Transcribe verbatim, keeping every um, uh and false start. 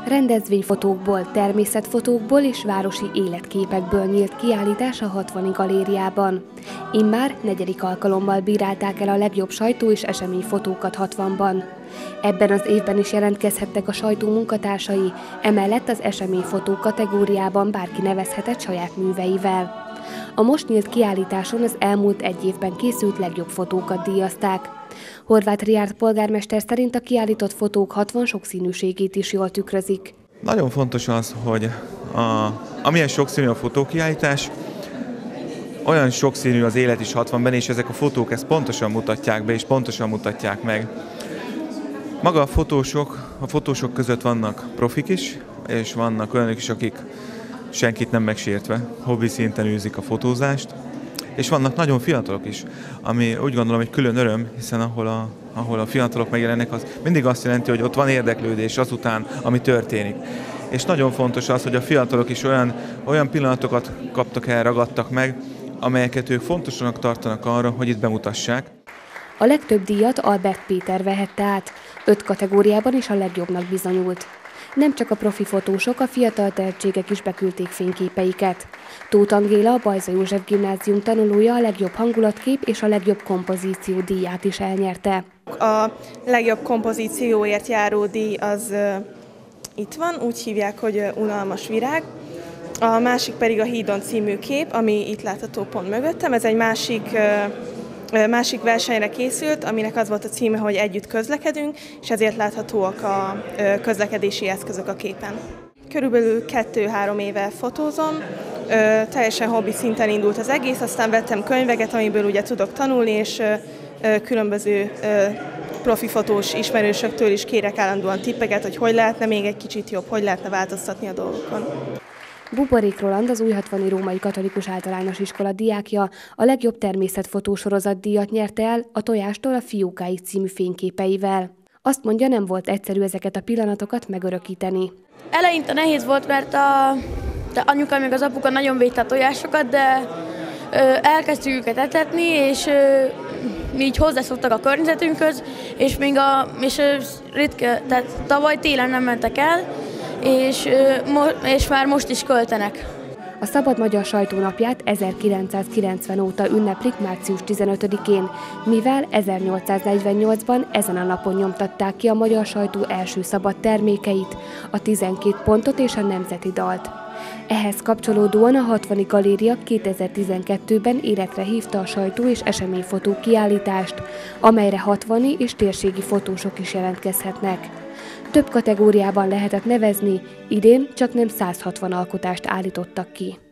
Rendezvényfotókból, természetfotókból és városi életképekből nyílt kiállítás a hatvani galériában. Immár negyedik alkalommal bírálták el a legjobb sajtó- és eseményfotókat hatvanban. Ebben az évben is jelentkezhettek a sajtó munkatársai, emellett az eseményfotó kategóriában bárki nevezhetett saját műveivel. A most nyílt kiállításon az elmúlt egy évben készült legjobb fotókat díjazták. Horváth Riárd polgármester szerint a kiállított fotók hatvan sokszínűségét is jól tükrözik. Nagyon fontos az, hogy a, amilyen sokszínű a fotókiállítás, olyan sokszínű az élet is hatvanban, és ezek a fotók ezt pontosan mutatják be, és pontosan mutatják meg. Maga a fotósok, a fotósok között vannak profik is, és vannak olyanok is, akik senkit nem megsértve, hobbi szinten űzik a fotózást, és vannak nagyon fiatalok is, ami úgy gondolom, hogy külön öröm, hiszen ahol a, ahol a fiatalok megjelennek, az mindig azt jelenti, hogy ott van érdeklődés azután, ami történik. És nagyon fontos az, hogy a fiatalok is olyan, olyan pillanatokat kaptak el, ragadtak meg, amelyeket ők fontosnak tartanak arra, hogy itt bemutassák. A legtöbb díjat Albert Péter vehette át, öt kategóriában is a legjobbnak bizonyult. Nem csak a profi fotósok, a fiatal tehetségek is beküldték fényképeiket. Tóth Angéla, a Bajza József Gimnázium tanulója a legjobb hangulatkép és a legjobb kompozíció díját is elnyerte. A legjobb kompozícióért járó díj az uh, itt van, úgy hívják, hogy uh, Unalmas virág. A másik pedig a Hídon című kép, ami itt látható pont mögöttem. Ez egy másik uh, Másik versenyre készült, aminek az volt a címe, hogy Együtt közlekedünk, és ezért láthatóak a közlekedési eszközök a képen. Körülbelül kettő-három éve fotózom, teljesen hobbi szinten indult az egész, aztán vettem könyveket, amiből ugye tudok tanulni, és különböző profi fotós ismerősöktől is kérek állandóan tippeket, hogy hogy lehetne még egy kicsit jobb, hogy lehetne változtatni a dolgokon. Buborék Roland, az Újhatvani Római Katolikus Általános Iskola diákja, a legjobb természetfotósorozat díjat nyerte el a Tojástól a fiókáig című fényképeivel. Azt mondja, nem volt egyszerű ezeket a pillanatokat megörökíteni. Eleinte nehéz volt, mert a, a anyuka meg az apuka nagyon védte a tojásokat, de ö, elkezdtük őket etetni, és ö, mi így hozzászoktak a környezetünkhöz, és még a, és, ö, ritka, tehát tavaly télen nem mentek el, És, és már most is költenek. A Szabad Magyar Sajtónapját ezerkilencszázkilencven óta ünneplik március tizenötödikén, mivel ezernyolcszáznegyvennyolcban ezen a napon nyomtatták ki a magyar sajtó első szabad termékeit, a tizenkét pontot és a nemzeti dalt. Ehhez kapcsolódóan a hatvani galéria kétezer-tizenkettőben életre hívta a sajtó- és eseményfotó kiállítást, amelyre hatvani és térségi fotósok is jelentkezhetnek. Több kategóriában lehetett nevezni, idén csaknem száz hatvan alkotást állítottak ki.